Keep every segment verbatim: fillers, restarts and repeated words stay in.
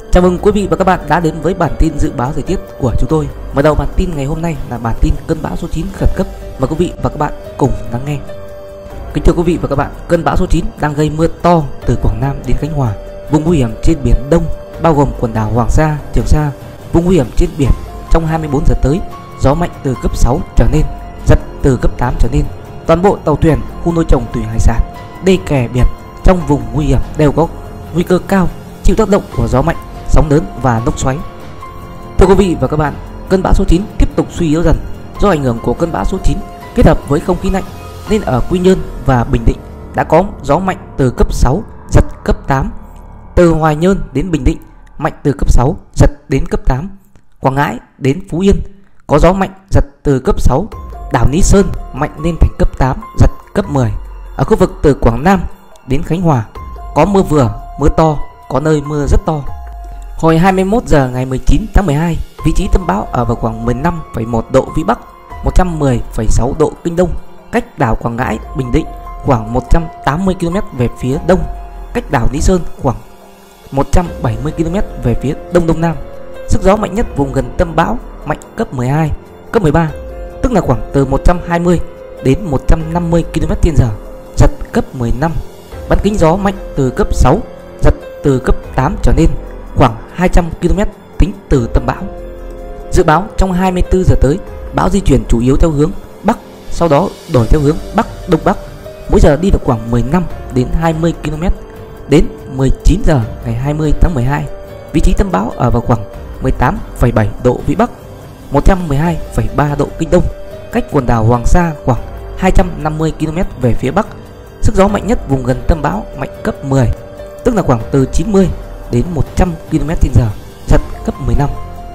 Chào mừng quý vị và các bạn đã đến với bản tin dự báo thời tiết của chúng tôi. Mở đầu bản tin ngày hôm nay là bản tin cơn bão số chín khẩn cấp. Mời quý vị và các bạn cùng lắng nghe. Kính thưa quý vị và các bạn, cơn bão số chín đang gây mưa to từ Quảng Nam đến Khánh Hòa, vùng nguy hiểm trên biển Đông bao gồm quần đảo Hoàng Sa, Trường Sa. Vùng nguy hiểm trên biển trong hai mươi bốn giờ tới, gió mạnh từ cấp sáu trở lên, giật từ cấp tám trở lên. Toàn bộ tàu thuyền, khu nuôi trồng thủy hải sản, đê kè biển trong vùng nguy hiểm đều có nguy cơ cao chịu tác động của gió mạnh, sóng lớn và lốc xoáy. Thưa quý vị và các bạn, cơn bão số chín tiếp tục suy yếu dần. Do ảnh hưởng của cơn bão số chín kết hợp với không khí lạnh nên ở Quy Nhơn và Bình Định đã có gió mạnh từ cấp sáu, giật cấp tám. Từ Hoài Nhơn đến Bình Định mạnh từ cấp sáu, giật đến cấp tám. Quảng Ngãi đến Phú Yên có gió mạnh, giật từ cấp sáu. Đảo Lý Sơn mạnh lên thành cấp tám, giật cấp mười. Ở khu vực từ Quảng Nam đến Khánh Hòa có mưa vừa, mưa to, có nơi mưa rất to. Hồi hai mươi mốt giờ ngày mười chín tháng mười hai, vị trí tâm bão ở vào khoảng mười lăm phẩy một độ Vĩ Bắc, một trăm mười phẩy sáu độ Kinh Đông, cách đảo Quảng Ngãi, Bình Định khoảng một trăm tám mươi ki lô mét về phía đông, cách đảo Lý Sơn khoảng một trăm bảy mươi ki lô mét về phía đông đông nam. Sức gió mạnh nhất vùng gần tâm bão mạnh cấp mười hai, cấp mười ba, tức là khoảng từ một trăm hai mươi đến một trăm năm mươi ki lô mét trên giờ, giật cấp mười lăm. Bán kính gió mạnh từ cấp sáu, giật từ cấp tám trở lên, khoảng hai trăm ki lô mét tính từ tâm bão. Dự báo trong hai mươi tư giờ tới, bão di chuyển chủ yếu theo hướng bắc, sau đó đổi theo hướng bắc đông bắc, mỗi giờ đi được khoảng mười lăm đến hai mươi ki lô mét. Đến mười chín giờ ngày hai mươi tháng mười hai, vị trí tâm bão ở vào khoảng mười tám phẩy bảy độ Vĩ Bắc, một trăm mười hai phẩy ba độ Kinh Đông, cách quần đảo Hoàng Sa khoảng hai trăm năm mươi ki lô mét về phía bắc. Sức gió mạnh nhất vùng gần tâm bão mạnh cấp mười, tức là khoảng từ chín mươi đến một trăm ki lô mét trên giờ, giật cấp mười lăm.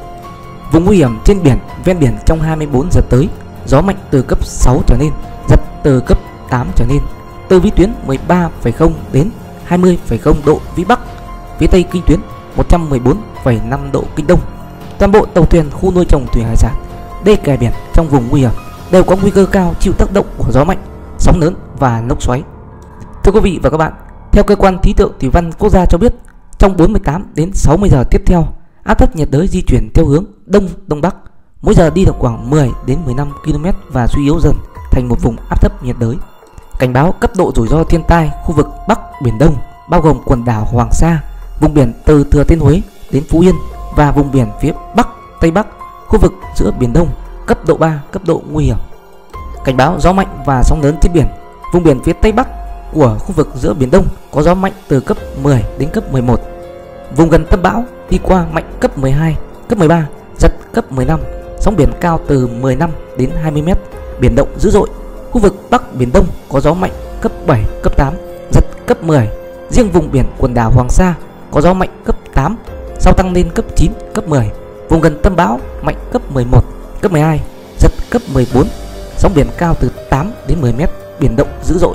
Vùng nguy hiểm trên biển, ven biển trong hai mươi bốn giờ tới, gió mạnh từ cấp sáu trở lên, giật từ cấp tám trở lên. Từ vĩ tuyến mười ba phẩy không đến hai mươi phẩy không độ Vĩ Bắc, phía tây kinh tuyến một trăm mười bốn phẩy năm độ Kinh Đông. Toàn bộ tàu thuyền, khu nuôi trồng thủy hải sản, đê kè biển trong vùng nguy hiểm đều có nguy cơ cao chịu tác động của gió mạnh, sóng lớn và lốc xoáy. Thưa quý vị và các bạn, theo cơ quan khí tượng thủy văn quốc gia cho biết, trong bốn mươi tám đến sáu mươi giờ tiếp theo, áp thấp nhiệt đới di chuyển theo hướng đông đông bắc, mỗi giờ đi được khoảng mười đến mười lăm ki lô mét và suy yếu dần thành một vùng áp thấp nhiệt đới. Cảnh báo cấp độ rủi ro thiên tai khu vực Bắc Biển Đông bao gồm quần đảo Hoàng Sa, vùng biển từ Thừa Thiên Huế đến Phú Yên và vùng biển phía Bắc, Tây Bắc, khu vực giữa Biển Đông cấp độ ba, cấp độ nguy hiểm. Cảnh báo gió mạnh và sóng lớn trên biển, vùng biển phía Tây Bắc của khu vực giữa Biển Đông có gió mạnh từ cấp mười đến cấp mười một. Vùng gần tâm bão đi qua mạnh cấp mười hai, cấp mười ba, giật cấp mười lăm, sóng biển cao từ mười lăm đến hai mươi mét, biển động dữ dội. Khu vực Bắc Biển Đông có gió mạnh cấp bảy, cấp tám, giật cấp mười. Riêng vùng biển quần đảo Hoàng Sa có gió mạnh cấp tám, sau tăng lên cấp chín, cấp mười. Vùng gần tâm bão mạnh cấp mười một, cấp mười hai, giật cấp mười bốn, sóng biển cao từ tám đến mười mét, biển động dữ dội.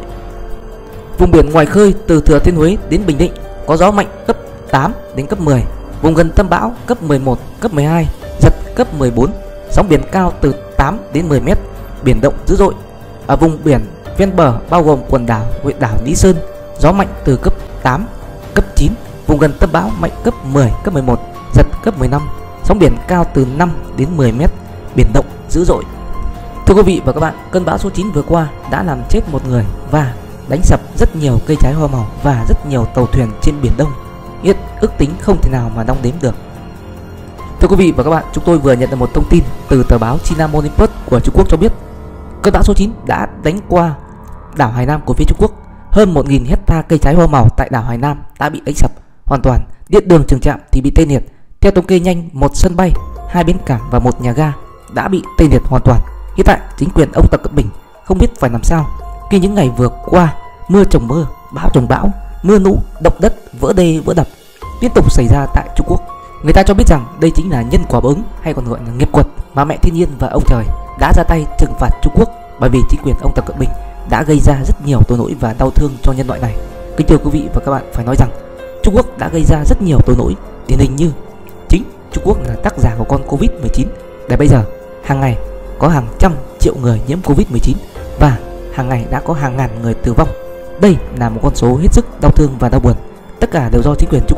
Vùng biển ngoài khơi từ Thừa Thiên Huế đến Bình Định có gió mạnh cấp tám đến cấp mười. Vùng gần tâm bão cấp mười một, cấp mười hai, giật cấp mười bốn, sóng biển cao từ tám đến mười mét, biển động dữ dội. Ở vùng biển ven bờ bao gồm quần đảo huyện đảo Lý Sơn, gió mạnh từ cấp tám, cấp chín. Vùng gần tâm bão mạnh cấp mười, cấp mười một, giật cấp mười lăm, sóng biển cao từ năm đến mười mét, biển động dữ dội. Thưa quý vị và các bạn, cơn bão số chín vừa qua đã làm chết một người và đánh sập rất nhiều cây trái hoa màu và rất nhiều tàu thuyền trên Biển Đông, hiện ước tính không thể nào mà đong đếm được. Thưa quý vị và các bạn, chúng tôi vừa nhận được một thông tin từ tờ báo China Morning Post của Trung Quốc cho biết cơn bão số chín đã đánh qua đảo Hải Nam của phía Trung Quốc. Hơn một nghìn hecta cây trái hoa màu tại đảo Hải Nam đã bị đánh sập hoàn toàn, điện đường trường trạm thì bị tê liệt. Theo thống kê nhanh, một sân bay, hai bến cảng và một nhà ga đã bị tê liệt hoàn toàn. Hiện tại chính quyền ông Tập Cận Bình không biết phải làm sao khi những ngày vừa qua mưa chồng mưa, bão chồng bão, mưa lũ, động đất, vỡ đê vỡ đập liên tục xảy ra tại Trung Quốc. Người ta cho biết rằng đây chính là nhân quả báo ứng, hay còn gọi là nghiệp quật mà mẹ thiên nhiên và ông trời đã ra tay trừng phạt Trung Quốc, bởi vì chính quyền ông Tập Cận Bình đã gây ra rất nhiều tội lỗi và đau thương cho nhân loại này. Kính thưa quý vị và các bạn, phải nói rằng Trung Quốc đã gây ra rất nhiều tội lỗi, điển hình như chính Trung Quốc là tác giả của con Covid mười chín, để bây giờ hàng ngày có hàng trăm triệu người nhiễm Covid mười chín và hàng ngày đã có hàng ngàn người tử vong. Đây là một con số hết sức đau thương và đau buồn. Tất cả đều do chính quyền Trung Quốc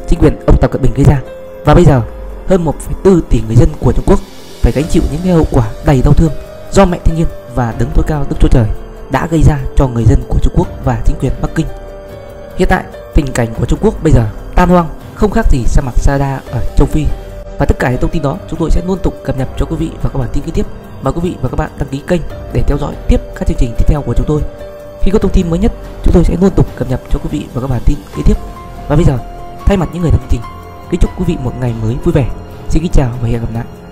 chính quyền ông Tập Cận Bình gây ra. Và bây giờ hơn một phẩy bốn tỷ người dân của Trung Quốc phải gánh chịu những cái hậu quả đầy đau thương do mẹ thiên nhiên và đấng tối cao Đức Chúa Trời đã gây ra cho người dân của Trung Quốc và chính quyền Bắc Kinh. Hiện tại tình cảnh của Trung Quốc bây giờ tan hoang không khác gì sa mạc Sahara ở châu Phi. Và tất cả những thông tin đó chúng tôi sẽ liên tục cập nhật cho quý vị và các bản tin kế tiếp. Mời quý vị và các bạn đăng ký kênh để theo dõi tiếp các chương trình tiếp theo của chúng tôi. Khi có thông tin mới nhất, chúng tôi sẽ liên tục cập nhật cho quý vị và các bản tin kế tiếp. Và bây giờ, thay mặt những người làm chương trình, kính chúc quý vị một ngày mới vui vẻ. Xin kính chào và hẹn gặp lại.